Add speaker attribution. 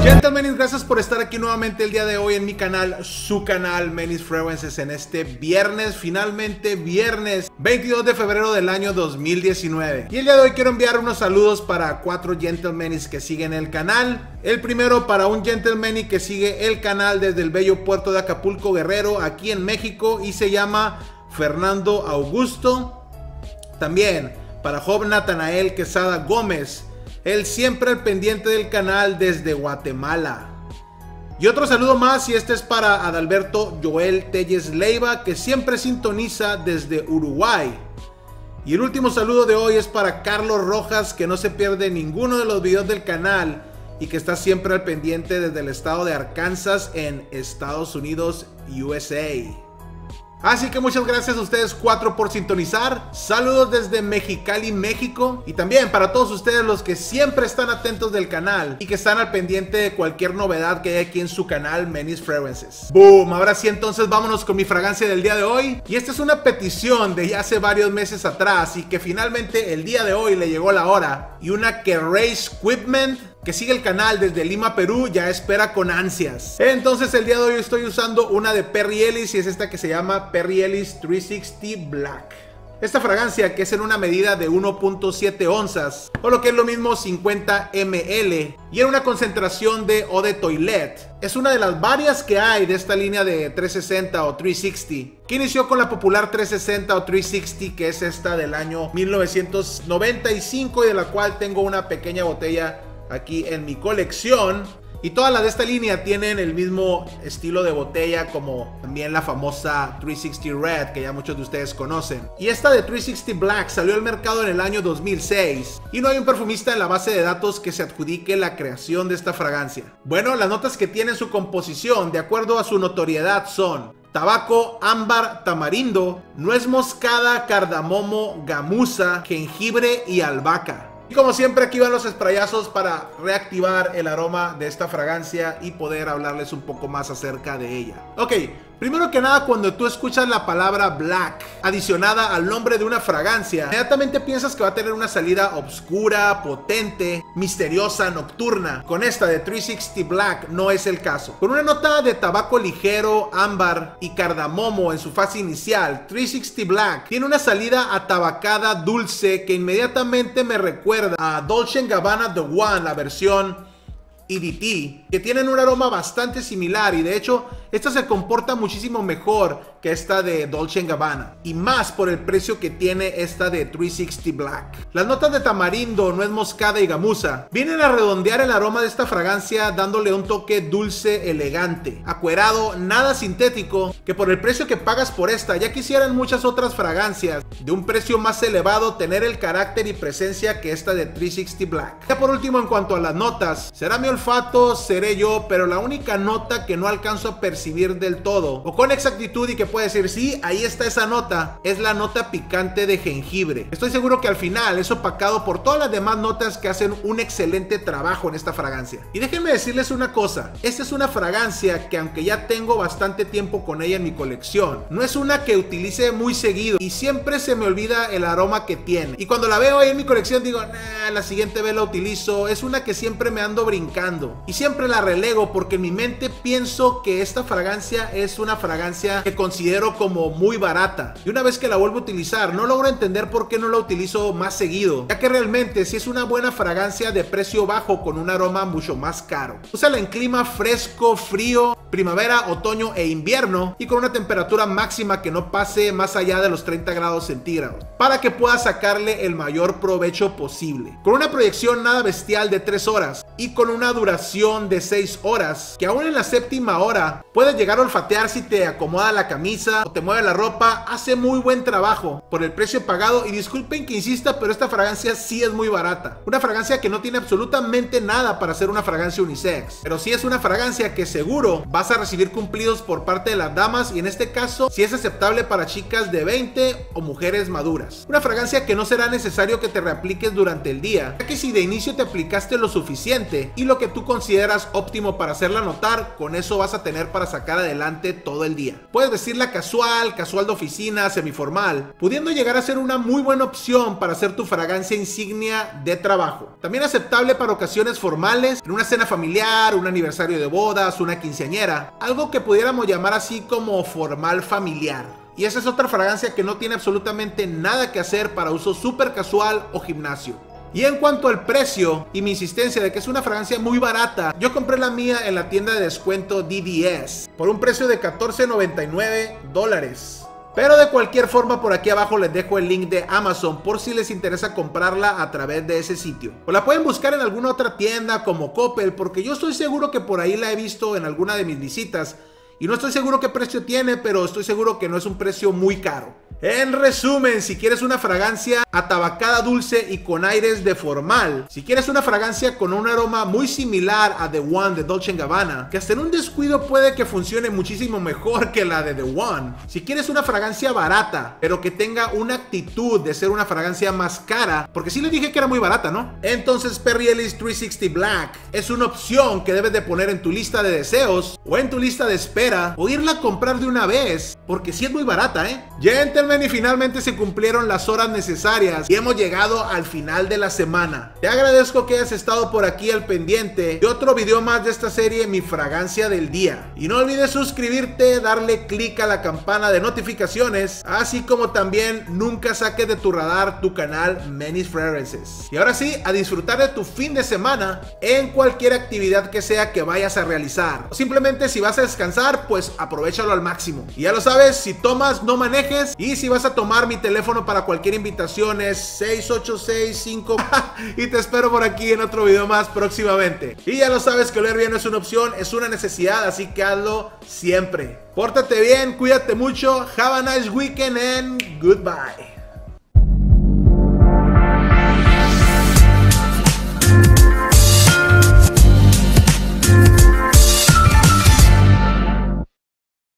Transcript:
Speaker 1: Gentlemen, gracias por estar aquí nuevamente el día de hoy en mi canal, su canal Menis Fragrances, en este viernes, finalmente viernes 22 de febrero del año 2019. Y el día de hoy quiero enviar unos saludos para 4 gentlemanis que siguen el canal. El primero para un gentleman que sigue el canal desde el bello puerto de Acapulco, Guerrero, aquí en México, y se llama Fernando Augusto. También para Job Natanael Quesada Gómez, él siempre al pendiente del canal desde Guatemala. Y otro saludo más, y este es para Adalberto Joel Telles Leiva, que siempre sintoniza desde Uruguay. Y el último saludo de hoy es para Carlos Rojas, que no se pierde ninguno de los videos del canal y que está siempre al pendiente desde el estado de Arkansas en Estados Unidos, USA. Así que muchas gracias a ustedes 4 por sintonizar. Saludos desde Mexicali, México. Y también para todos ustedes los que siempre están atentos del canal y que están al pendiente de cualquier novedad que hay aquí en su canal Menis Fragrances. Boom, ahora sí, entonces vámonos con mi fragancia del día de hoy. Y esta es una petición de ya hace varios meses atrás y que finalmente el día de hoy le llegó la hora. Y una que Race Equipment, que sigue el canal desde Lima, Perú, ya espera con ansias. Entonces el día de hoy estoy usando una de Perry Ellis, y es esta que se llama Perry Ellis 360 Black. Esta fragancia, que es en una medida de 1.7 onzas, o lo que es lo mismo 50 ml, y en una concentración de Eau de Toilette, es una de las varias que hay de esta línea de 360 o 360, que inició con la popular 360 o 360, que es esta del año 1995, y de la cual tengo una pequeña botella aquí en mi colección. Y todas las de esta línea tienen el mismo estilo de botella, como también la famosa 360 Red, que ya muchos de ustedes conocen. Y esta de 360 Black salió al mercado en el año 2006, y no hay un perfumista en la base de datos que se adjudique la creación de esta fragancia. Bueno, las notas que tiene en su composición, de acuerdo a su notoriedad, son tabaco, ámbar, tamarindo, nuez moscada, cardamomo, gamuza, jengibre y albahaca. Y como siempre, aquí van los sprayazos para reactivar el aroma de esta fragancia y poder hablarles un poco más acerca de ella. Ok, primero que nada, cuando tú escuchas la palabra black adicionada al nombre de una fragancia, inmediatamente piensas que va a tener una salida oscura, potente, misteriosa, nocturna. Con esta de 360 Black no es el caso. Con una nota de tabaco ligero, ámbar y cardamomo en su fase inicial, 360 Black tiene una salida atabacada dulce que inmediatamente me recuerda a Dolce & Gabbana The One, la versión EDT, que tienen un aroma bastante similar, y de hecho esta se comporta muchísimo mejor que esta de Dolce & Gabbana, y más por el precio que tiene esta de 360 Black. Las notas de tamarindo, nuez moscada y gamuza vienen a redondear el aroma de esta fragancia, dándole un toque dulce, elegante, acuerado, nada sintético, que por el precio que pagas por esta, ya quisieran muchas otras fragancias de un precio más elevado tener el carácter y presencia que esta de 360 Black. Ya por último, en cuanto a las notas, será mi olfato, seré yo, pero la única nota que no alcanzo a percibir del todo o con exactitud y que puede decir sí, ahí está esa nota, es la nota picante de jengibre. Estoy seguro que al final es opacado por todas las demás notas que hacen un excelente trabajo en esta fragancia. Y déjenme decirles una cosa, esta es una fragancia que, aunque ya tengo bastante tiempo con ella en mi colección, no es una que utilice muy seguido y siempre se me olvida el aroma que tiene. Y cuando la veo ahí en mi colección digo, nah, la siguiente vez la utilizo. Es una que siempre me ando brincando y siempre la relego, porque en mi mente pienso que esta fragancia es una fragancia que considero como muy barata, y una vez que la vuelvo a utilizar no logro entender por qué no la utilizo más seguido, ya que realmente sí es una buena fragancia de precio bajo con un aroma mucho más caro. Úsala en clima fresco, frío, primavera, otoño e invierno, y con una temperatura máxima que no pase más allá de los 30 grados centígrados, para que puedas sacarle el mayor provecho posible. Con una proyección nada bestial de 3 horas y con una duración de 6 horas, que aún en la séptima hora puedes llegar a olfatear si te acomoda la camisa o te mueve la ropa. Hace muy buen trabajo por el precio pagado, y disculpen que insista, pero esta fragancia sí es muy barata. Una fragancia que no tiene absolutamente nada para ser una fragancia unisex, pero sí es una fragancia que seguro vas a recibir cumplidos por parte de las damas, y en este caso sí es aceptable para chicas de 20 o mujeres maduras. Una fragancia que no será necesario que te reapliques durante el día, ya que si de inicio te aplicaste lo suficiente y lo que tú consideras óptimo para hacerla notar, con eso vas a tener para sacar adelante todo el día. Puedes vestirla vestirla casual, casual de oficina, semiformal, pudiendo llegar a ser una muy buena opción para hacer tu fragancia insignia de trabajo. También aceptable para ocasiones formales, en una cena familiar, un aniversario de bodas, una quinceañera, algo que pudiéramos llamar así como formal familiar. Y esa es otra fragancia que no tiene absolutamente nada que hacer para uso súper casual o gimnasio. Y en cuanto al precio y mi insistencia de que es una fragancia muy barata, yo compré la mía en la tienda de descuento DDS por un precio de $14.99. Pero de cualquier forma, por aquí abajo les dejo el link de Amazon por si les interesa comprarla a través de ese sitio. O la pueden buscar en alguna otra tienda como Coppel, porque yo estoy seguro que por ahí la he visto en alguna de mis visitas. Y no estoy seguro qué precio tiene, pero estoy seguro que no es un precio muy caro. En resumen, si quieres una fragancia atabacada dulce y con aires de formal, si quieres una fragancia con un aroma muy similar a The One de Dolce & Gabbana, que hasta en un descuido puede que funcione muchísimo mejor que la de The One, si quieres una fragancia barata, pero que tenga una actitud de ser una fragancia más cara, porque sí les dije que era muy barata, ¿no? Entonces Perry Ellis 360 Black es una opción que debes de poner en tu lista de deseos o en tu lista de espera o irla a comprar de una vez, porque sí es muy barata, ¿eh? Gentlemen, y finalmente se cumplieron las horas necesarias y hemos llegado al final de la semana. Te agradezco que hayas estado por aquí al pendiente de otro video más de esta serie, Mi Fragancia del Día. Y no olvides suscribirte, darle click a la campana de notificaciones, así como también nunca saques de tu radar tu canal Many's Fragrances. Y ahora sí, a disfrutar de tu fin de semana en cualquier actividad que sea que vayas a realizar. O simplemente si vas a descansar, pues aprovéchalo al máximo. Y ya lo sabes, si tomas, no manejes. Y si vas a tomar, mi teléfono para cualquier invitación es 6865 y te espero por aquí en otro video más próximamente. Y ya lo sabes que oler bien no es una opción, es una necesidad, así que hazlo siempre. Pórtate bien, cuídate mucho, have a nice weekend and goodbye.